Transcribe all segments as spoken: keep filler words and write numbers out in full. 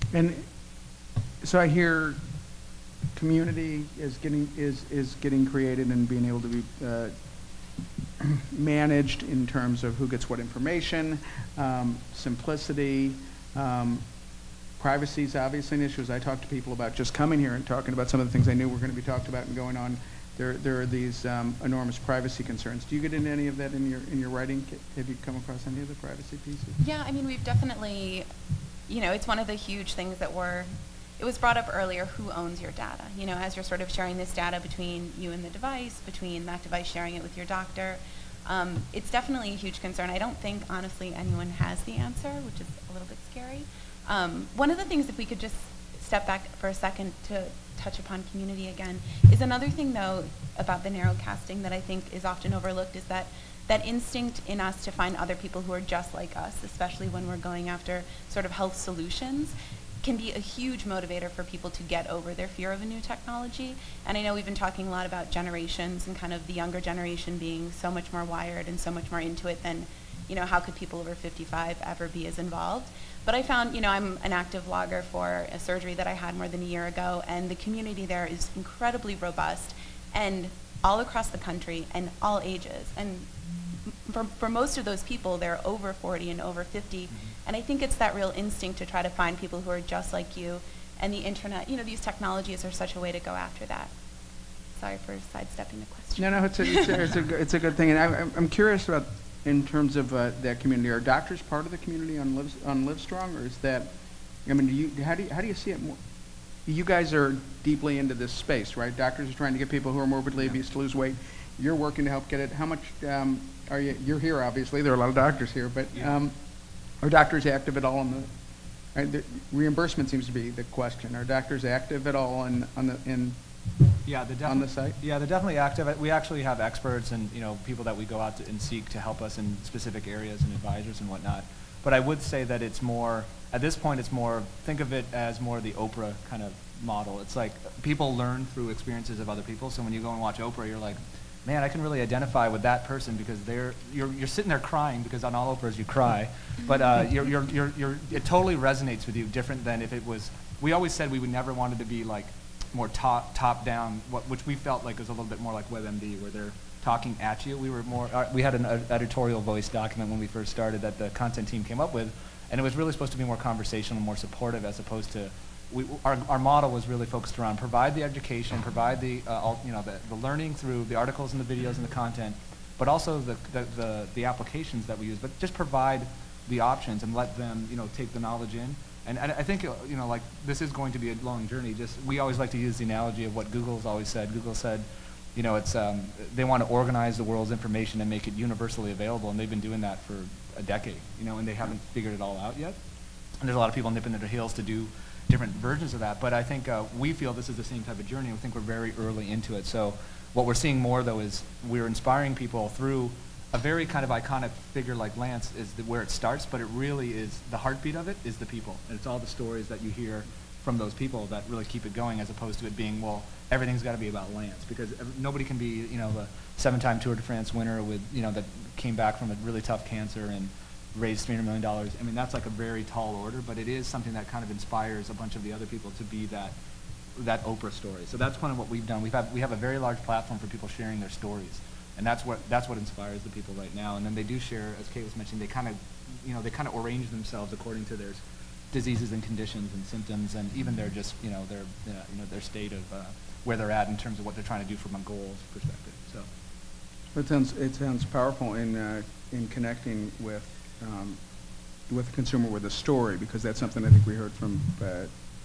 And so I hear community is getting is is getting created and being able to be uh, managed in terms of who gets what information, um, simplicity, um, privacy is obviously an issue. As I talk to people about just coming here and talking about some of the things I knew were going to be talked about and going on, there there are these um, enormous privacy concerns. Do you get into any of that in your in your writing? Have you come across any of the privacy pieces? Yeah, I mean, we've definitely, you know, it's one of the huge things that we're. It was brought up earlier, who owns your data? You know, as you're sort of sharing this data between you and the device, between that device sharing it with your doctor, um, it's definitely a huge concern. I don't think, honestly, anyone has the answer, which is a little bit scary. Um, one of the things, if we could just step back for a second to touch upon community again, is another thing, though, about the narrowcasting that I think is often overlooked is that that instinct in us to find other people who are just like us, especially when we're going after sort of health solutions, can be a huge motivator for people to get over their fear of a new technology. And I know we've been talking a lot about generations and kind of the younger generation being so much more wired and so much more into it than, you know, how could people over fifty-five ever be as involved? But I found, you know, I'm an active logger for a surgery that I had more than a year ago, and the community there is incredibly robust and all across the country and all ages. And for, for most of those people, they're over forty and over fifty. Mm-hmm. And I think it's that real instinct to try to find people who are just like you, and the internet, you know, these technologies are such a way to go after that. Sorry for sidestepping the question. No, no, it's a, it's a, it's a, it's a good thing. And I, I'm curious about, in terms of uh, that community, are doctors part of the community on Live, on Livestrong, or is that, I mean, do you, how do you, how do you see it more? You guys are deeply into this space, right? Doctors are trying to get people who are morbidly obese to lose weight. You're working to help get it. How much um, are you, you're here, obviously. There are a lot of doctors here, but Yeah. um, are doctors active at all on the, right, the reimbursement seems to be the question. Are doctors active at all on, on the, in, Yeah, they're on the site? Yeah, they're definitely active. We actually have experts and, you know, people that we go out to and seek to help us in specific areas and advisors and whatnot. But I would say that it's more, at this point, it's more, think of it as more the Oprah kind of model. It's like people learn through experiences of other people. So when you go and watch Oprah, you're like, man, I can really identify with that person because they're you're you're sitting there crying because on all Oprahs you cry, but uh, you're, you're you're you're it totally resonates with you different than if it was. We always said we would never wanted to be like more top top down, what which we felt like was a little bit more like WebMD where they're talking at you. We were more. Uh, we had an uh, editorial voice document when we first started that the content team came up with, and it was really supposed to be more conversational, more supportive, as opposed to. We, our, our model was really focused around provide the education, provide the, uh, all, you know, the, the learning through the articles and the videos and the content, but also the, the, the, the applications that we use, but just provide the options and let them, you know, take the knowledge in. And, and I think, you know, like this is going to be a long journey. Just we always like to use the analogy of what Google's always said. Google said, you know, it's um, they want to organize the world's information and make it universally available, and they've been doing that for a decade, you know, and they haven't figured it all out yet. And there's a lot of people nipping at their heels to do different versions of that, but I think uh, we feel this is the same type of journey. We think we're very early into it. So what we're seeing more, though, is we're inspiring people through a very kind of iconic figure like Lance is the, where it starts, but it really is, the heartbeat of it is the people. And it's all the stories that you hear from those people that really keep it going, as opposed to it being, well, everything's got to be about Lance, because nobody can be, you know, the seven-time Tour de France winner with, you know, that came back from a really tough cancer and raised three hundred million dollars. I mean, that's like a very tall order, but it is something that kind of inspires a bunch of the other people to be that that Oprah story. So that's kind of what we've done. We've had, we have a very large platform for people sharing their stories, and that's what that's what inspires the people right now. And then they do share, as Kate was mentioning, they kind of, you know, they kind of arrange themselves according to their diseases and conditions and symptoms, and even their just, you know, their uh, you know their state of uh, where they're at in terms of what they're trying to do from a goals perspective. So it sounds it sounds powerful in uh, in connecting with. Um, with the consumer with a story, because that's something I think we heard from uh,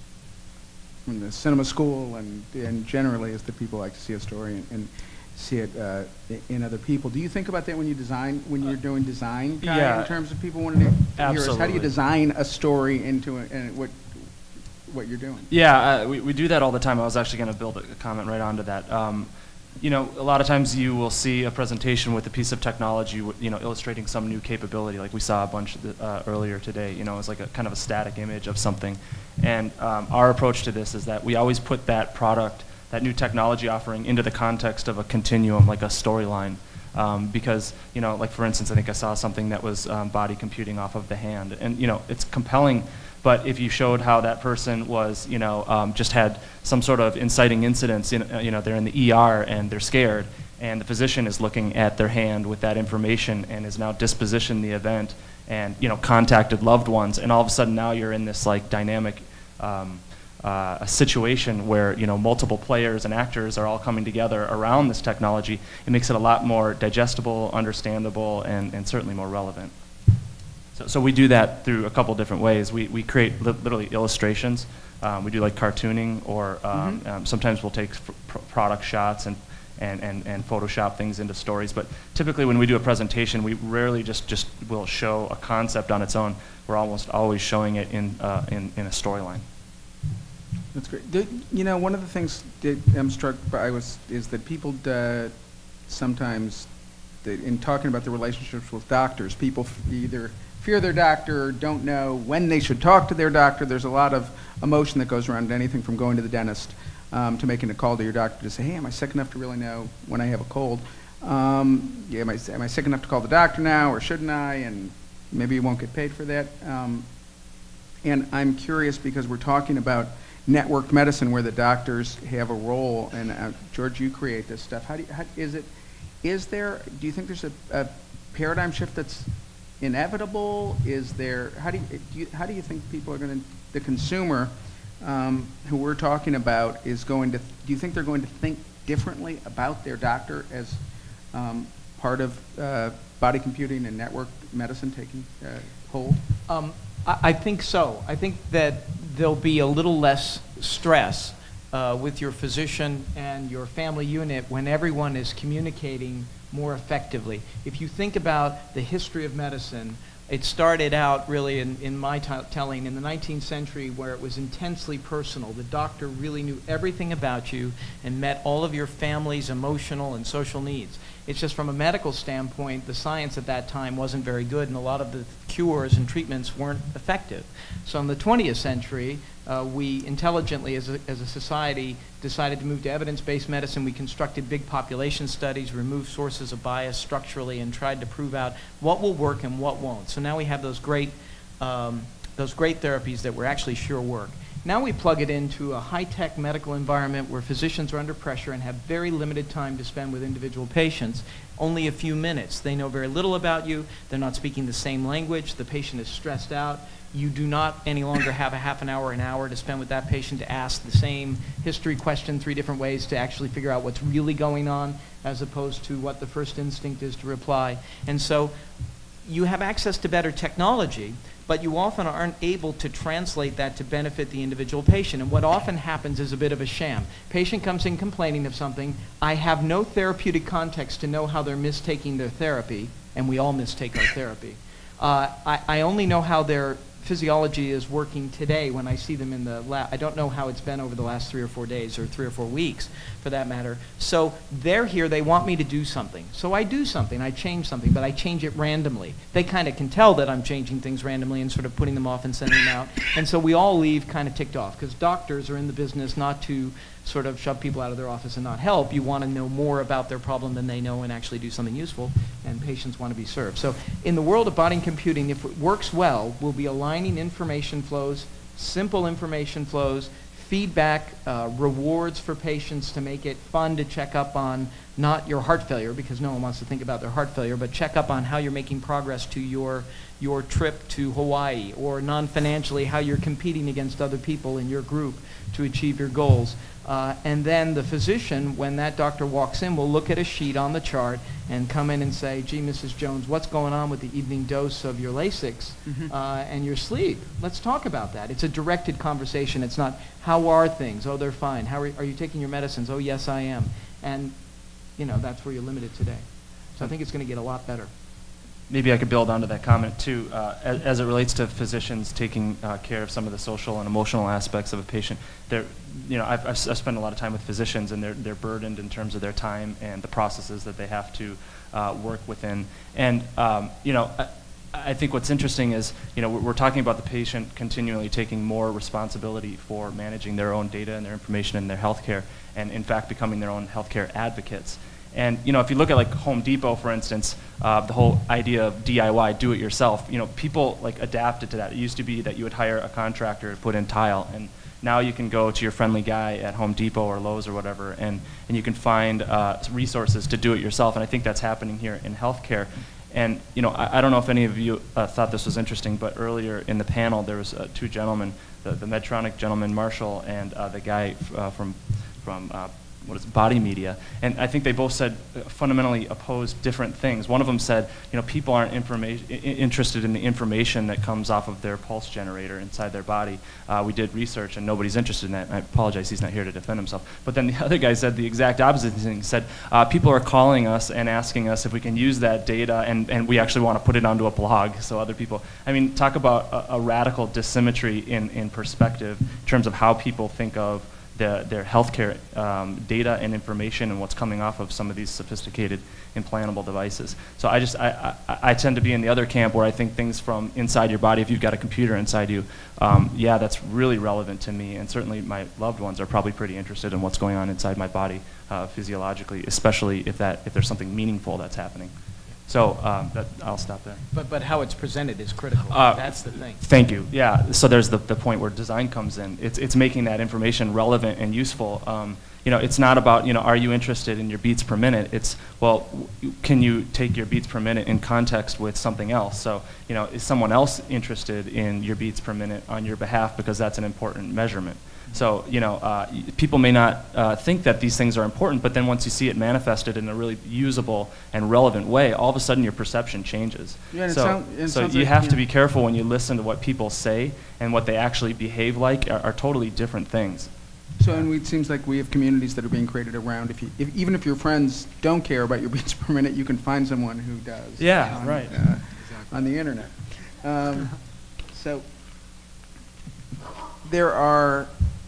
from the cinema school, and and generally is that people like to see a story and, and see it uh, in other people. Do you think about that when you design, when you're doing design, Kai, yeah, in terms of people wanting to absolutely. hear us? How do you design a story into it, and what what you're doing? Yeah, uh, we, we do that all the time. I was actually going to build a comment right onto that. Um, You know, a lot of times you will see a presentation with a piece of technology, you know, illustrating some new capability, like we saw a bunch uh, earlier today. You know, it's like a kind of a static image of something. And um, our approach to this is that we always put that product, that new technology offering, into the context of a continuum, like a storyline. Um, because, you know, like for instance, I think I saw something that was um, body computing off of the hand. And, you know, it's compelling But if you showed how that person was, you know, um, just had some sort of inciting incidents, in, uh, you know, they're in the E R and they're scared, and the physician is looking at their hand with that information and is now dispositioned the event and, you know, contacted loved ones, and all of a sudden now you're in this like dynamic um, uh, a situation where, you know, multiple players and actors are all coming together around this technology. It makes it a lot more digestible, understandable, and, and certainly more relevant. So, so we do that through a couple different ways. We, we create li literally illustrations. Um, we do like cartooning, or um, mm-hmm. um, sometimes we'll take f pr product shots and, and, and, and Photoshop things into stories. But typically when we do a presentation, we rarely just, just will show a concept on its own. We're almost always showing it in, uh, in, in a storyline. That's great. Do, you know, one of the things that I'm struck by was, is that people uh, sometimes, that in talking about the relationships with doctors, people f either fear their doctor or don't know when they should talk to their doctor. There's a lot of emotion that goes around anything from going to the dentist um, to making a call to your doctor to say, hey, am I sick enough to really know when I have a cold? Um, yeah, am, I, am I sick enough to call the doctor now, or shouldn't I? And maybe you won't get paid for that. Um, and I'm curious, because we're talking about networked medicine where the doctors have a role, and uh, George, you create this stuff. How do you, how, is it, is there, do you think there's a, a paradigm shift that's inevitable? Is there, how do you, do you, how do you think people are going to, the consumer um, who we're talking about is going to, do you think they're going to think differently about their doctor as um, part of uh, body computing and network medicine taking uh, hold? Um, I, I think so. I think that there'll be a little less stress uh, with your physician and your family unit when everyone is communicating more effectively. If you think about the history of medicine, it started out really in, in my telling in the nineteenth century, where it was intensely personal. The doctor really knew everything about you and met all of your family's emotional and social needs. It's just from a medical standpoint, the science at that time wasn't very good, and a lot of the cures and treatments weren't effective. So in the twentieth century, uh, we intelligently, as a, as a society, decided to move to evidence-based medicine. We constructed big population studies, removed sources of bias structurally, and tried to prove out what will work and what won't. So now we have those great, um, those great therapies that were actually sure work. Now we plug it into a high-tech medical environment where physicians are under pressure and have very limited time to spend with individual patients, only a few minutes. They know very little about you. They're not speaking the same language. The patient is stressed out. You do not any longer have a half an hour, an hour to spend with that patient to ask the same history question three different ways to actually figure out what's really going on, as opposed to what the first instinct is to reply. And so you have access to better technology, but you often aren't able to translate that to benefit the individual patient. And what often happens is a bit of a sham. Patient comes in complaining of something. I have no therapeutic context to know how they're mistaking their therapy, and we all mistake our therapy. Uh, I, I only know how their physiology is working today when I see them in the lab. I don't know how it's been over the last three or four days or three or four weeks, for that matter. So they're here, they want me to do something. So I do something, I change something, but I change it randomly. They kind of can tell that I'm changing things randomly and sort of putting them off and sending them out. And so we all leave kind of ticked off, because doctors are in the business not to sort of shove people out of their office and not help. You want to know more about their problem than they know and actually do something useful, and patients want to be served. So in the world of body computing, if it works well, we'll be aligning information flows, simple information flows, feedback, uh, rewards for patients to make it fun to check up on not your heart failure, because no one wants to think about their heart failure, but check up on how you're making progress to your your trip to Hawaii, or non-financially how you're competing against other people in your group to achieve your goals. Uh, and then the physician, when that doctor walks in, will look at a sheet on the chart and come in and say, gee, Missus Jones, what's going on with the evening dose of your Lasix mm-hmm. uh, and your sleep? Let's talk about that. It's a directed conversation. It's not, how are things? Oh, they're fine. How are, are you taking your medicines? Oh, yes, I am. And, you know, that's where you're limited today. So I think it's going to get a lot better. Maybe I could build onto that comment too, uh, as, as it relates to physicians taking uh, care of some of the social and emotional aspects of a patient. They're, you know, I've, I've spent a lot of time with physicians, and they're they're burdened in terms of their time and the processes that they have to uh, work within. And um, you know, I, I think what's interesting is, you know, we're, we're talking about the patient continually taking more responsibility for managing their own data and their information and their healthcare, and in fact becoming their own healthcare advocates. And you know, if you look at like Home Depot, for instance, uh, the whole idea of D I Y, do it yourself, you know, people like adapted to that. It used to be that you would hire a contractor to put in tile, and now you can go to your friendly guy at Home Depot or Lowe's or whatever, and, and you can find uh, resources to do it yourself. And I think that's happening here in healthcare. And you know, I, I don't know if any of you uh, thought this was interesting, but earlier in the panel there was uh, two gentlemen, the, the Medtronic gentleman Marshall and uh, the guy uh, from from uh, what is it, Body Media, and I think they both said uh, fundamentally opposed different things. One of them said, you know, people aren't information interested in the information that comes off of their pulse generator inside their body. Uh, we did research, and nobody's interested in that. I apologize, he's not here to defend himself. But then the other guy said the exact opposite thing. He said, uh, people are calling us and asking us if we can use that data, and, and we actually want to put it onto a blog so other people. I mean, talk about a, a radical dissymmetry in, in perspective in terms of how people think of The, their healthcare um, data and information and what's coming off of some of these sophisticated implantable devices. So I just, I, I, I tend to be in the other camp where I think things from inside your body, if you've got a computer inside you, um, yeah, that's really relevant to me, and certainly my loved ones are probably pretty interested in what's going on inside my body uh, physiologically, especially if that, if there's something meaningful that's happening. So um, that, I'll stop there. But, but how it's presented is critical. Uh, That's the thing. Thank you. Yeah. So there's the, the point where design comes in. It's, it's making that information relevant and useful. Um, you know, it's not about, you know, are you interested in your beats per minute? It's, well, w can you take your beats per minute in context with something else? So, you know, is someone else interested in your beats per minute on your behalf, because that's an important measurement? So, you know, uh, people may not uh, think that these things are important, but then once you see it manifested in a really usable and relevant way, all of a sudden your perception changes. Yeah, and it so sound, it so sounds you like, have yeah. to be careful when you listen to what people say, and what they actually behave like are, are totally different things. So, and we, it seems like we have communities that are being created around, if you, if, even if your friends don't care about your beats per minute, you can find someone who does. Yeah, on, right. Uh, on the internet. Um, so, there are,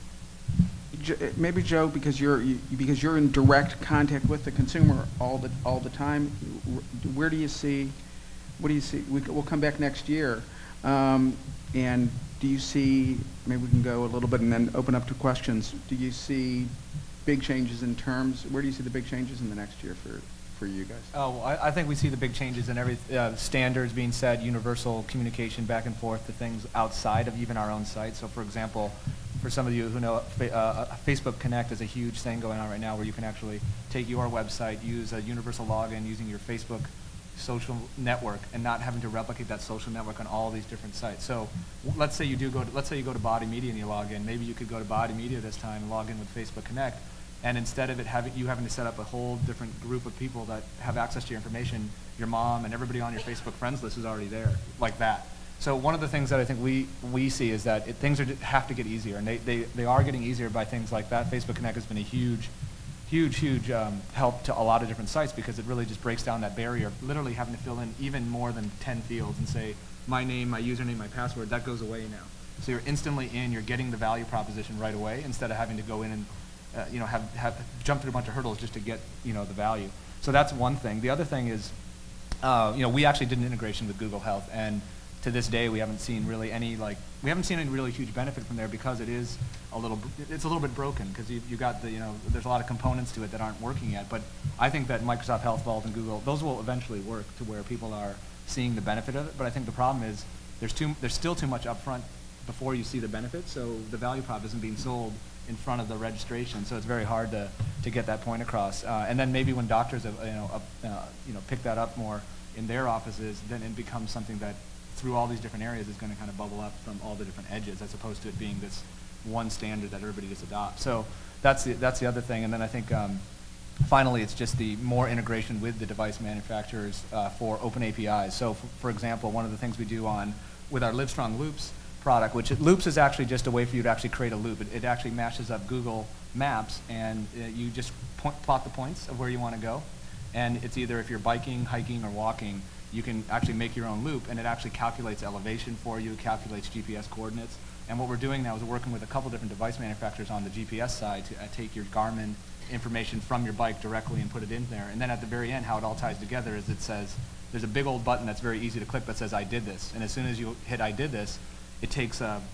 maybe Joe, because you're you, because you're in direct contact with the consumer all the all the time. Where do you see? What do you see? We, we'll come back next year, um, and do you see? Maybe we can go a little bit and then open up to questions. Do you see big changes in terms? Where do you see the big changes in the next year for for you guys? Oh, I, I think we see the big changes in every uh, standards being set, universal communication back and forth to things outside of even our own site. So, for example, for some of you who know, uh, Facebook Connect is a huge thing going on right now, where you can actually take your website, use a universal login using your Facebook social network, and not having to replicate that social network on all these different sites. So, w let's say you do go to, let's say you go to Body Media and you log in. Maybe you could go to Body Media this time and log in with Facebook Connect, and instead of it having you having to set up a whole different group of people that have access to your information, your mom and everybody on your Facebook friends list is already there, like that. So one of the things that I think we, we see is that it, things are, have to get easier, and they, they, they are getting easier by things like that. Facebook Connect has been a huge, huge, huge um, help to a lot of different sites, because it really just breaks down that barrier of literally having to fill in even more than ten fields and say, my name, my username, my password. That goes away now. So you're instantly in, you're getting the value proposition right away, instead of having to go in and uh, you know, have, have jump through a bunch of hurdles just to get, you know, the value. So that's one thing. The other thing is, uh, you know, we actually did an integration with Google Health, and to this day, we haven't seen really any, like, we haven't seen any really huge benefit from there, because it is a little, it's a little bit broken, because you, you got the, you know, there's a lot of components to it that aren't working yet. But I think that Microsoft Health Vault and Google, those will eventually work to where people are seeing the benefit of it. But I think the problem is there's too, there's still too much upfront before you see the benefit, so the value prop isn't being sold in front of the registration, so it's very hard to, to get that point across. Uh, and then maybe when doctors have, you know, uh, uh, you know, pick that up more in their offices, then it becomes something that through all these different areas is going to kind of bubble up from all the different edges, as opposed to it being this one standard that everybody just adopts. So that's the, that's the other thing. And then I think um, finally it's just the more integration with the device manufacturers uh, for open A P Is. So for, for example, one of the things we do on with our Livestrong Loops product, which it, Loops is actually just a way for you to actually create a loop. It, it actually mashes up Google Maps, and uh, you just point, plot the points of where you want to go. And it's either if you're biking, hiking, or walking, you can actually make your own loop, and it actually calculates elevation for you, calculates G P S coordinates. And what we're doing now is we're working with a couple different device manufacturers on the G P S side to uh, take your Garmin information from your bike directly and put it in there. And then at the very end, how it all ties together is it says, there's a big old button that's very easy to click that says I did this. And as soon as you hit I did this, it takes a,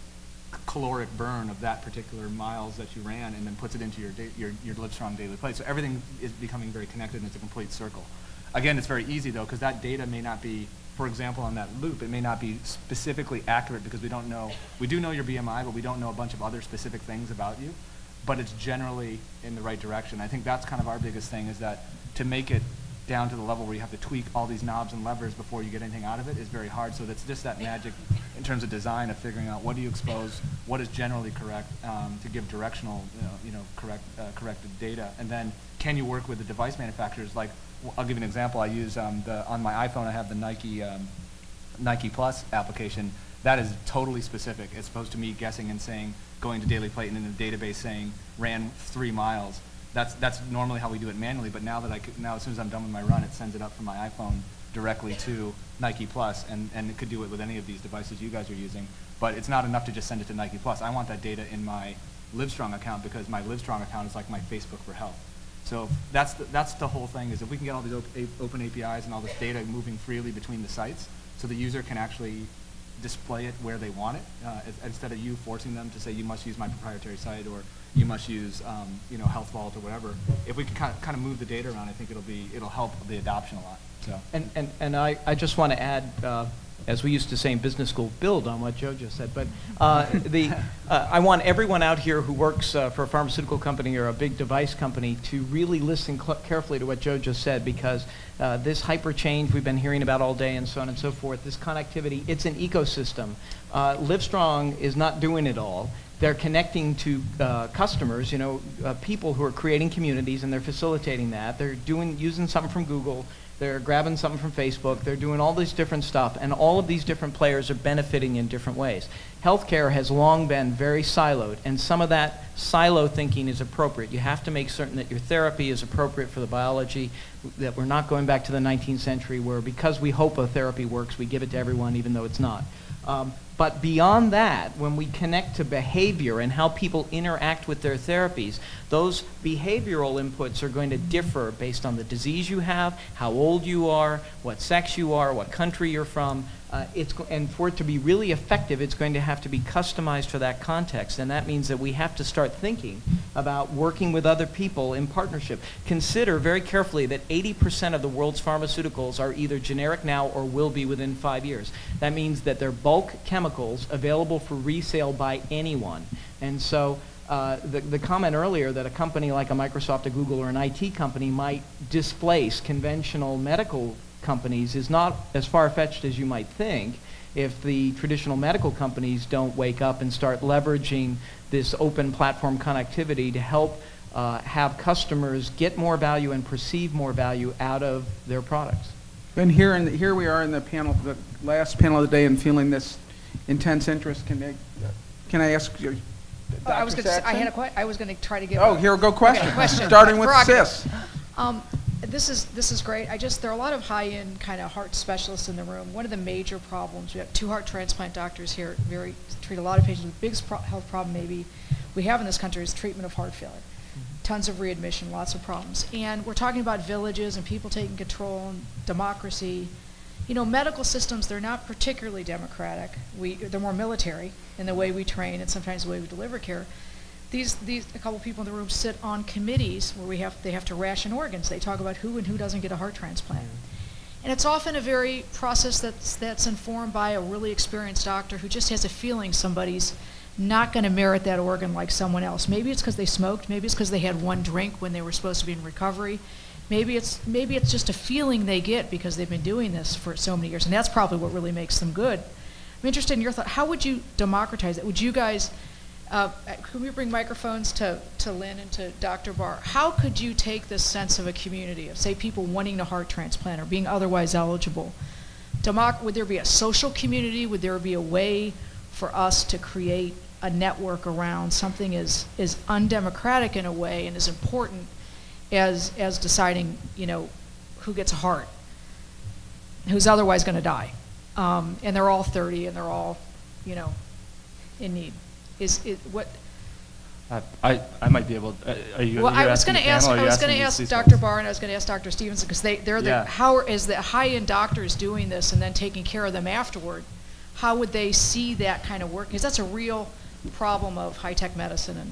caloric burn of that particular miles that you ran, and then puts it into your da your, your Livestrong daily plate. So everything is becoming very connected, and it's a complete circle. Again, it's very easy though, because that data may not be, for example, on that loop, it may not be specifically accurate because we don't know, we do know your B M I, but we don't know a bunch of other specific things about you, but it's generally in the right direction. I think that's kind of our biggest thing, is that to make it down to the level where you have to tweak all these knobs and levers before you get anything out of it is very hard. So that's just that magic in terms of design of figuring out what do you expose, what is generally correct, um, to give directional, you know, you know correct, uh, corrected data, and then can you work with the device manufacturers? Like, I'll give you an example. I use um, the on my iPhone. I have the Nike um, Nike Plus application. That is totally specific. It's opposed to me guessing and saying, going to Daily Plate and in the database saying ran three miles. That's that's normally how we do it manually. But now that I could, now as soon as I'm done with my run, it sends it up from my iPhone directly to Nike Plus, and and it could do it with any of these devices you guys are using. But it's not enough to just send it to Nike Plus. I want that data in my Livestrong account, because my Livestrong account is like my Facebook for health. So that's the, that's the whole thing, is if we can get all these op open A P Is and all this data moving freely between the sites, so the user can actually display it where they want it, uh, instead of you forcing them to say you must use my proprietary site, or you must use um, you know, Health Vault or whatever. If we can kind of, kind of move the data around, I think it'll be it'll help the adoption a lot. So and and and I I just want to add, uh, as we used to say in business school, build on what Joe just said. But uh, the uh, I want everyone out here who works uh, for a pharmaceutical company or a big device company to really listen carefully to what Joe just said, because uh, this hyper change we've been hearing about all day and so on and so forth, this connectivity, it's an ecosystem. Uh, Livestrong is not doing it all. They're connecting to uh, customers, you know, uh, people who are creating communities, and they're facilitating that. They're doing using something from Google. They're grabbing something from Facebook. They're doing all this different stuff, and all of these different players are benefiting in different ways. Healthcare has long been very siloed, and some of that silo thinking is appropriate. You have to make certain that your therapy is appropriate for the biology, that we're not going back to the nineteenth century where, because we hope a therapy works, we give it to everyone even though it's not. Um, but beyond that, when we connect to behavior and how people interact with their therapies, those behavioral inputs are going to differ based on the disease you have, how old you are, what sex you are, what country you're from. Uh, it's and for it to be really effective, it's going to have to be customized for that context, and that means that we have to start thinking about working with other people in partnership. Consider very carefully that eighty percent of the world's pharmaceuticals are either generic now or will be within five years. That means that they're bulk chemicals available for resale by anyone. And so uh, the, the comment earlier that a company like a Microsoft, a Google, or an I T company might displace conventional medical companies is not as far-fetched as you might think if the traditional medical companies don't wake up and start leveraging this open platform connectivity to help uh, have customers get more value and perceive more value out of their products. And here, in the, here we are in the panel, the last panel of the day, and feeling this intense interest. Can I, can I ask you, Oh, I was Doctor going to. I Saxon? had a que I was going to try to give. Oh, a, here we go. Question. Okay, question. Starting with Prerogative. Sis. Um, this is this is great. I just there are a lot of high-end kind of heart specialists in the room. One of the major problems, we have two heart transplant doctors here, very treat a lot of patients with big pro health problem maybe we have in this country is treatment of heart failure. Mm-hmm. Tons of readmission, lots of problems, and we're talking about villages and people taking control and democracy. You know, medical systems, they're not particularly democratic. We they're more military in the way we train and sometimes the way we deliver care. These, these, a couple people in the room sit on committees where we have, they have to ration organs. They talk about who and who doesn't get a heart transplant. And it's often a very process that's, that's informed by a really experienced doctor who just has a feeling somebody's not going to merit that organ like someone else. Maybe it's because they smoked. Maybe it's because they had one drink when they were supposed to be in recovery. Maybe it's, maybe it's just a feeling they get because they've been doing this for so many years. And that's probably what really makes them good. I'm interested in your thought. How would you democratize it? Would you guys... Uh, can we bring microphones to, to Lynn and to Doctor Barr? How could you take this sense of a community, of say people wanting a heart transplant or being otherwise eligible? Democ would there be a social community? Would there be a way for us to create a network around something as, as undemocratic in a way and as important as, as deciding, you know, who gets a heart, who's otherwise going to die? Um, and they're all thirty and they're all, you know, in need. Is it what? Uh, I I might be able. Uh, are you? Well, I was going to ask. I was going to ask Doctor Barr and I was going to ask Doctor Stevenson because they they're the yeah. how is the high-end doctors doing this and then taking care of them afterward? how would they see that kind of work? Because that's a real problem of high-tech medicine. And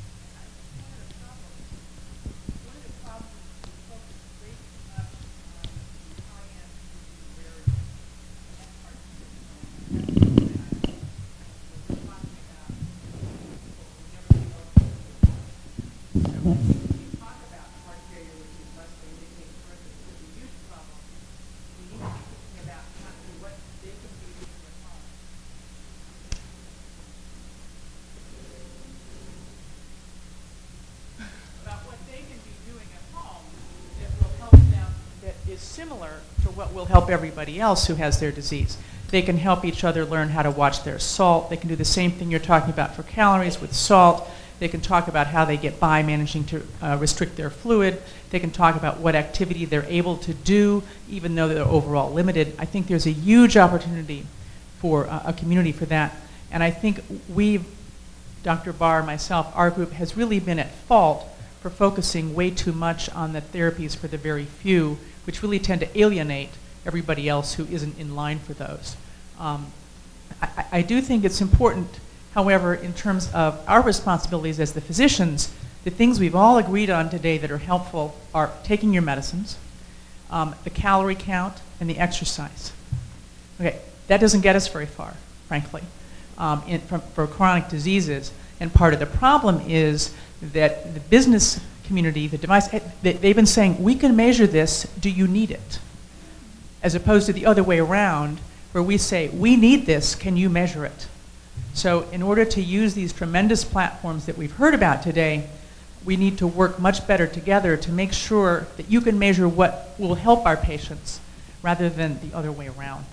similar to what will help everybody else who has their disease. They can help each other learn how to watch their salt. They can do the same thing you're talking about for calories with salt. They can talk about how they get by managing to uh, restrict their fluid. They can talk about what activity they're able to do, even though they're overall limited. I think there's a huge opportunity for uh, a community for that. And I think we've, Doctor Barr, myself, our group has really been at fault for focusing way too much on the therapies for the very few, which really tend to alienate everybody else who isn't in line for those. Um, I, I do think it's important, however, in terms of our responsibilities as the physicians, the things we've all agreed on today that are helpful are taking your medicines, um, the calorie count, and the exercise. Okay, that doesn't get us very far, frankly, um, in, from, for chronic diseases. And part of the problem is that the business community, the device, they, they've been saying, we can measure this, do you need it? As opposed to the other way around, where we say, we need this, can you measure it? So in order to use these tremendous platforms that we've heard about today, we need to work much better together to make sure that you can measure what will help our patients rather than the other way around.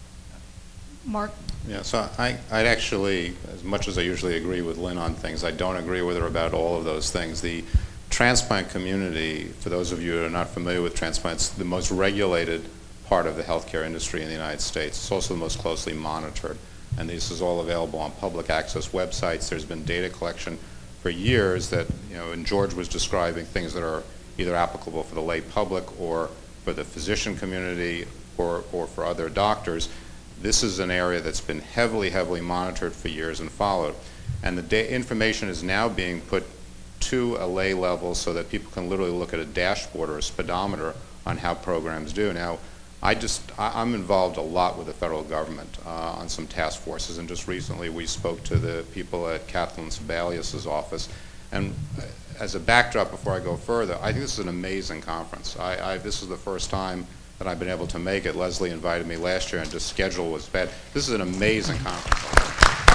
Mark? Yeah, so I, I'd actually, as much as I usually agree with Lynn on things, I don't agree with her about all of those things. The transplant community, for those of you who are not familiar with transplants, the most regulated part of the healthcare industry in the United States. It's also the most closely monitored. And this is all available on public access websites. There's been data collection for years that, you know, and George was describing things that are either applicable for the lay public or for the physician community or, or for other doctors. This is an area that's been heavily, heavily monitored for years and followed. And the da information is now being put to a lay level so that people can literally look at a dashboard or a speedometer on how programs do. Now, I just, I, I'm involved a lot with the federal government uh, on some task forces, and just recently we spoke to the people at Kathleen Sebelius's office. And as a backdrop before I go further, I think this is an amazing conference. I, I, this is the first time that I've been able to make it. Leslie invited me last year and just schedule was bad. This is an amazing conference.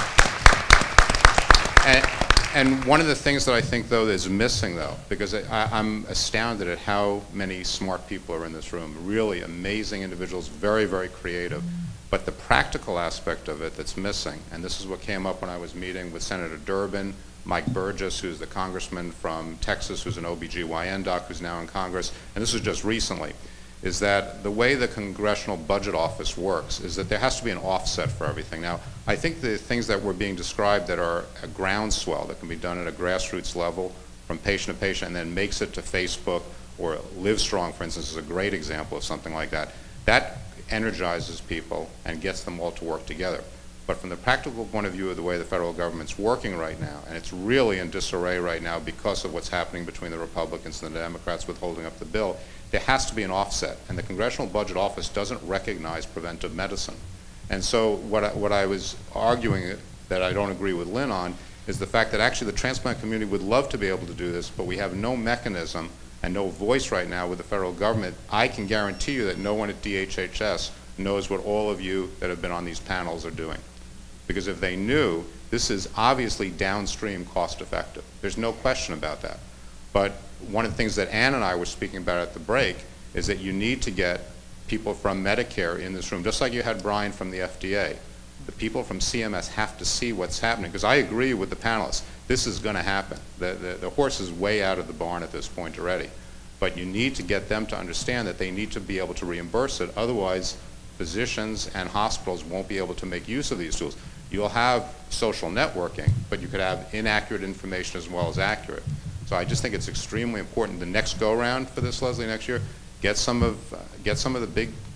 And, and one of the things that I think, though, is missing, though, because I, I'm astounded at how many smart people are in this room, really amazing individuals, very, very creative. But the practical aspect of it that's missing, and this is what came up when I was meeting with Senator Durbin, Mike Burgess, who's the congressman from Texas, who's an O B G Y N doc, who's now in Congress, and this was just recently, is that the way the Congressional Budget Office works is that there has to be an offset for everything. Now, I think the things that were being described that are a groundswell that can be done at a grassroots level from patient to patient and then makes it to Facebook, or Livestrong, for instance, is a great example of something like that. That energizes people and gets them all to work together. But from the practical point of view of the way the federal government's working right now, and it's really in disarray right now because of what's happening between the Republicans and the Democrats with holding up the bill, there has to be an offset. And the Congressional Budget Office doesn't recognize preventive medicine. And so what I, what I was arguing that I don't agree with Lynn on is the fact that actually the transplant community would love to be able to do this, but we have no mechanism and no voice right now with the federal government. I can guarantee you that no one at D H H S knows what all of you that have been on these panels are doing. Because if they knew, this is obviously downstream cost effective. There's no question about that. But one of the things that Ann and I were speaking about at the break is that you need to get people from Medicare in this room, just like you had Brian from the F D A. The people from C M S have to see what's happening, because I agree with the panelists. This is going to happen. The, the, the horse is way out of the barn at this point already. But you need to get them to understand that they need to be able to reimburse it. Otherwise, physicians and hospitals won't be able to make use of these tools. You'll have social networking, but you could have inaccurate information as well as accurate. So I just think it's extremely important the next go-round for this, Leslie, next year, get some of, uh, get some of the big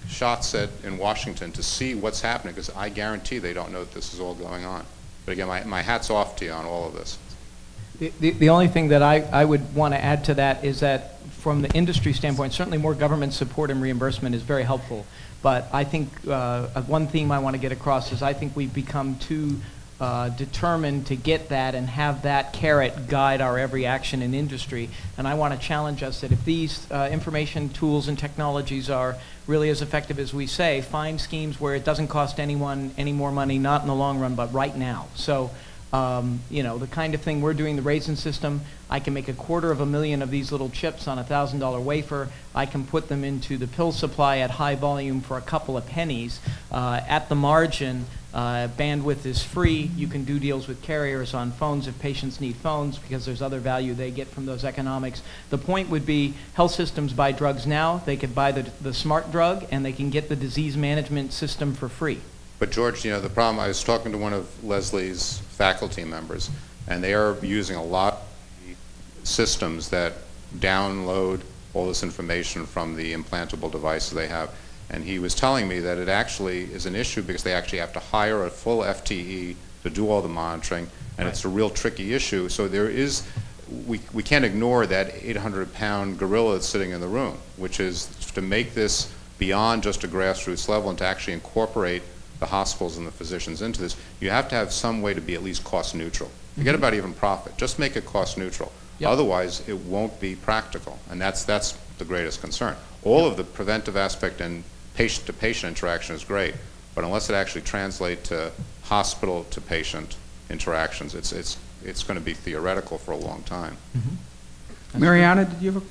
shots at in Washington to see what's happening, because I guarantee they don't know that this is all going on. But again, my, my hat's off to you on all of this. The, the, the only thing that I, I would want to add to that is that from the industry standpoint, certainly more government support and reimbursement is very helpful. But I think uh, one theme I want to get across is I think we've become too uh, determined to get that and have that carrot guide our every action in industry. And I want to challenge us that if these uh, information tools and technologies are really as effective as we say, find schemes where it doesn't cost anyone any more money, not in the long run, but right now. So. Um, you know, the kind of thing we're doing, the Raisin system, I can make a quarter of a million of these little chips on a thousand dollar wafer. I can put them into the pill supply at high volume for a couple of pennies. Uh, at the margin, uh, bandwidth is free. You can do deals with carriers on phones if patients need phones, because there's other value they get from those economics. The point would be health systems buy drugs now. They could buy the, the smart drug, and they can get the disease management system for free. But George, you know, the problem, I was talking to one of Leslie's faculty members, and they are using a lot of systems that download all this information from the implantable devices they have. And he was telling me that it actually is an issue because they actually have to hire a full F T E to do all the monitoring, and right. It's a real tricky issue. So there is, we, we can't ignore that eight hundred pound gorilla that's sitting in the room, which is to make this beyond just a grassroots level and to actually incorporate the hospitals and the physicians into this. You have to have some way to be at least cost neutral. Forget Mm-hmm. about even profit. Just make it cost neutral. Yep. Otherwise, it won't be practical, and that's that's the greatest concern. All yep. of the preventive aspect and patient-to-patient interaction is great, but unless it actually translates to hospital-to-patient interactions, it's it's it's going to be theoretical for a long time. Mm-hmm. Mariana, did you have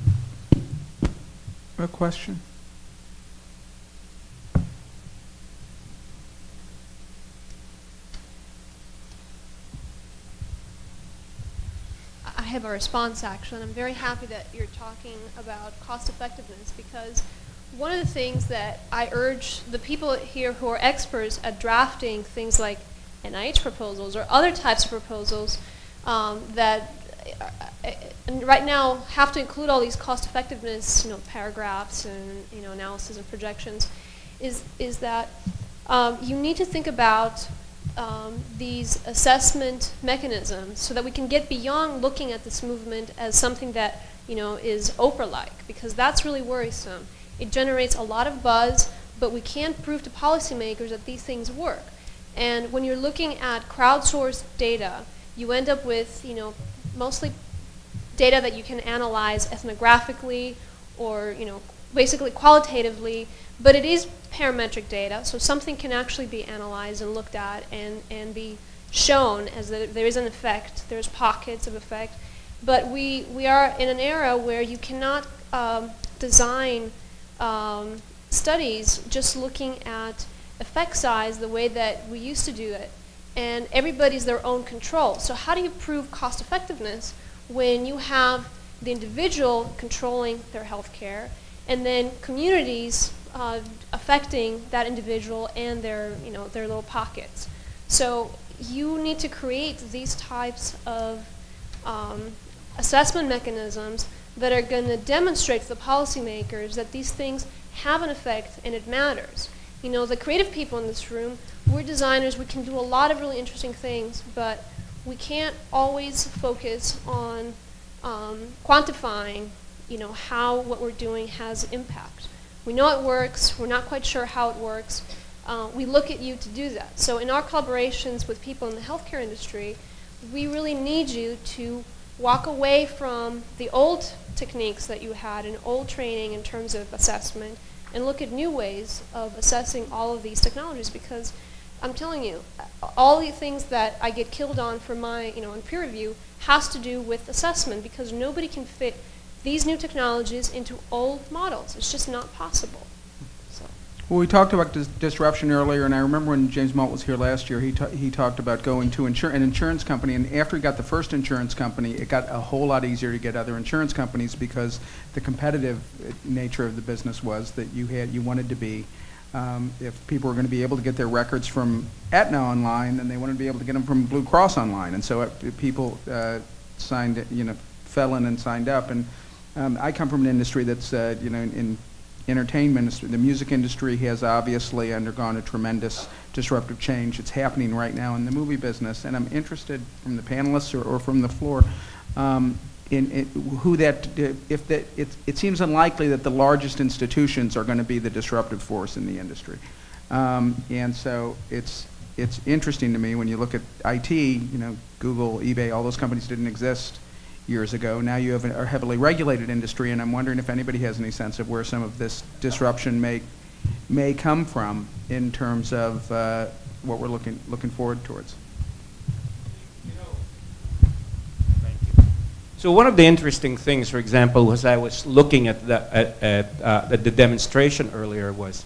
a, a question? I have a response, actually, and I'm very happy that you're talking about cost effectiveness, because one of the things that I urge the people here who are experts at drafting things like N I H proposals or other types of proposals um, that uh, right now have to include all these cost effectiveness, you know, paragraphs and, you know, analysis and projections, is, is that um, you need to think about Um, these assessment mechanisms so that we can get beyond looking at this movement as something that, you know, is Oprah-like, because that's really worrisome. It generates a lot of buzz, but we can't prove to policymakers that these things work. And when you're looking at crowdsourced data, you end up with, you know, mostly data that you can analyze ethnographically or, you know, basically qualitatively, but it is parametric data, so something can actually be analyzed and looked at and, and be shown as that there is an effect, there's pockets of effect. But we, we are in an era where you cannot um, design um, studies just looking at effect size the way that we used to do it. And everybody's their own control. So how do you prove cost effectiveness when you have the individual controlling their health care and then communities uh, affecting that individual and their, you know, their little pockets? So you need to create these types of um, assessment mechanisms that are going to demonstrate to the policymakers that these things have an effect and it matters. You know, the creative people in this room, we're designers, we can do a lot of really interesting things, but we can't always focus on um, quantifying, you know, how what we're doing has impact. We know it works, we're not quite sure how it works. Uh, we look at you to do that. So in our collaborations with people in the healthcare industry, we really need you to walk away from the old techniques that you had in old training in terms of assessment and look at new ways of assessing all of these technologies, because I'm telling you, all the things that I get killed on for my, you know, in peer review has to do with assessment, because nobody can fit these new technologies into old models. It's just not possible. So. Well, we talked about dis disruption earlier, and I remember when James Malt was here last year, he, ta he talked about going to insur an insurance company, and after he got the first insurance company, it got a whole lot easier to get other insurance companies because the competitive nature of the business was that you had, you wanted to be, um, if people were going to be able to get their records from Aetna online, then they wanted to be able to get them from Blue Cross online, and so it, people uh, signed, you know, fell in and signed up. And Um, I come from an industry that's, uh, you know, in entertainment industry. The music industry has obviously undergone a tremendous disruptive change. It's happening right now in the movie business, and I'm interested from the panelists or, or from the floor um, in, in who that, if that, it, it seems unlikely that the largest institutions are going to be the disruptive force in the industry. Um, and so it's, it's interesting to me when you look at I T, you know, Google, eBay, all those companies didn't exist years ago. Now you have a, a heavily regulated industry, and I'm wondering if anybody has any sense of where some of this disruption may may come from in terms of uh, what we're looking looking forward towards. So one of the interesting things, for example, was I was looking at the at, at, uh, at the demonstration earlier was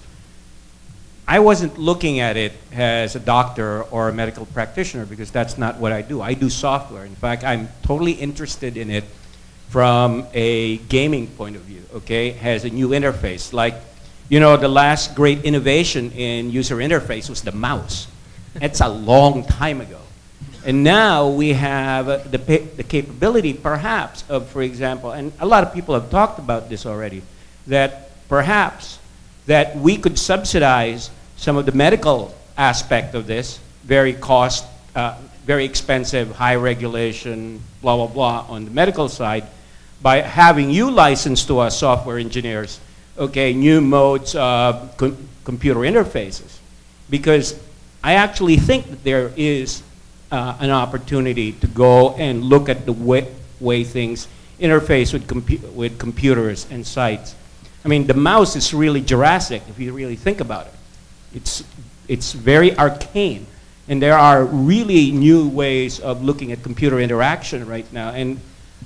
I wasn't looking at it as a doctor or a medical practitioner because that's not what I do. I do software. In fact, I'm totally interested in it from a gaming point of view, okay? Has a new interface. Like, you know, the last great innovation in user interface was the mouse. It's a long time ago. And now we have uh, the, the capability, perhaps, of, for example, and a lot of people have talked about this already, that perhaps that we could subsidize some of the medical aspect of this, very cost, uh, very expensive, high regulation, blah, blah, blah, on the medical side, by having you license to us software engineers, okay, new modes of com computer interfaces. Because I actually think that there is uh, an opportunity to go and look at the way, way things interface with, compu with computers and sites. I mean, the mouse is really Jurassic, if you really think about it. It's, it's very arcane. And there are really new ways of looking at computer interaction right now. And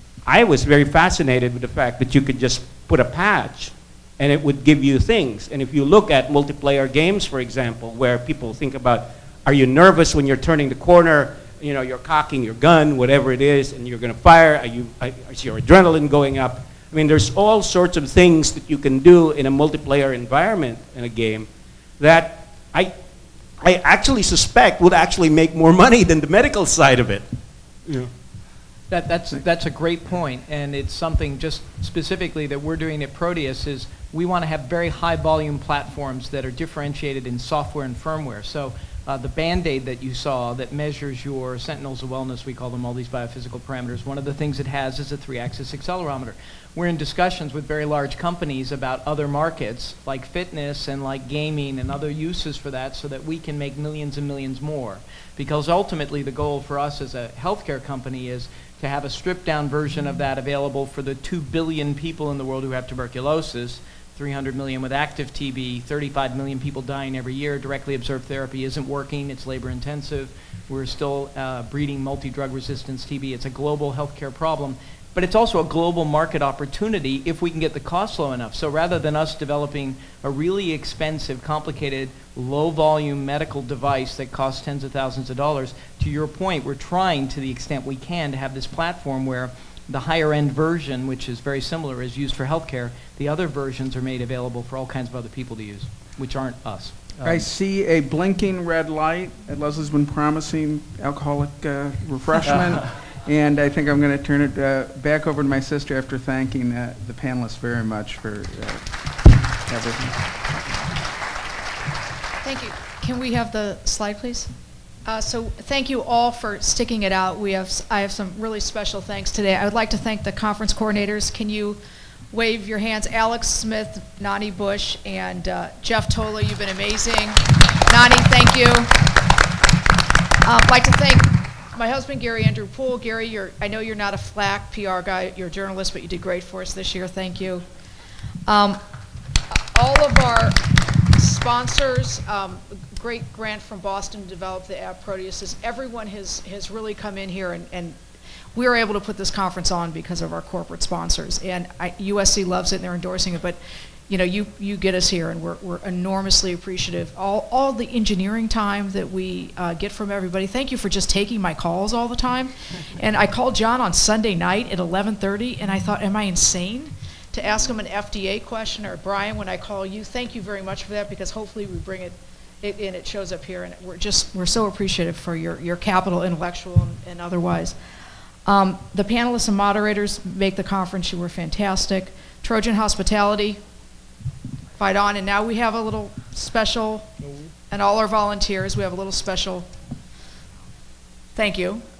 I was very fascinated with the fact that you could just put a patch and it would give you things. And if you look at multiplayer games, for example, where people think about, are you nervous when you're turning the corner? You know, you're cocking your gun, whatever it is, and you're going to fire. Are you, is your adrenaline going up? I mean, there's all sorts of things that you can do in a multiplayer environment in a game that I, I actually suspect would actually make more money than the medical side of it. You know. That, that's, that's a great point, and it's something just specifically that we're doing at Proteus is we want to have very high volume platforms that are differentiated in software and firmware. So uh, the Band-Aid that you saw that measures your sentinels of wellness, we call them all these biophysical parameters, one of the things it has is a three-axis accelerometer. We're in discussions with very large companies about other markets like fitness and like gaming and other uses for that so that we can make millions and millions more. Because ultimately the goal for us as a healthcare company is to have a stripped down version of that available for the two billion people in the world who have tuberculosis, three hundred million with active T B, thirty-five million people dying every year. Directly observed therapy isn't working, it's labor intensive. We're still uh, breeding multi-drug resistance T B. It's a global healthcare problem. But it's also a global market opportunity if we can get the cost low enough. So rather than us developing a really expensive, complicated, low-volume medical device that costs tens of thousands of dollars, to your point, we're trying to the extent we can to have this platform where the higher-end version, which is very similar, is used for healthcare. The other versions are made available for all kinds of other people to use, which aren't us. Um, I see a blinking red light. Leslie's been promising alcoholic uh, refreshment. And I think I'm going to turn it uh, back over to my sister after thanking uh, the panelists very much for uh, everything. Thank you. Can we have the slide, please? Uh, so thank you all for sticking it out. We have, I have some really special thanks today. I would like to thank the conference coordinators. Can you wave your hands? Alex Smith, Nani Bush, and uh, Jeff Tola, you've been amazing. Nani, thank you. Uh, I'd like to thank my husband, Gary Andrew Poole. Gary, you're, I know you're not a flack P R guy, you're a journalist, but you did great for us this year. Thank you. Um, all of our sponsors, um, great grant from Boston to develop the app Proteus. Everyone has, has really come in here, and, and we were able to put this conference on because of our corporate sponsors. And I, U S C loves it, and they're endorsing it, but you know, you, you get us here, and we're, we're enormously appreciative. All, all the engineering time that we uh, get from everybody. Thank you for just taking my calls all the time. And I called John on Sunday night at eleven thirty, and I thought, am I insane to ask him an F D A question? Or Brian, when I call you, thank you very much for that, because hopefully we bring it, it and it shows up here. And we're just, we're so appreciative for your, your capital, intellectual and, and otherwise. Um, the panelists and moderators make the conference. You were fantastic. Trojan Hospitality. fight on. And now we have a little special, and all our volunteers, we have a little special thank you